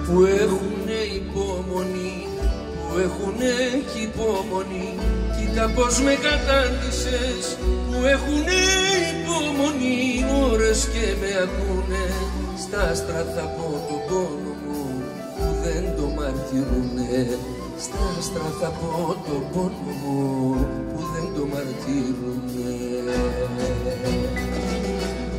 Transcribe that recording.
που έχουνε υπομονή, που έχουνε κι υπομονή. Κοίτα πως με κατάντησες, που έχουνε υπομονή. Ώρες και με ακούνε, στα άστρα θα πω το πόνο μου που δεν το μαρτυρούνε. Στα άστρα θα πω το πόνο μου που δεν το μαρτυρούνε.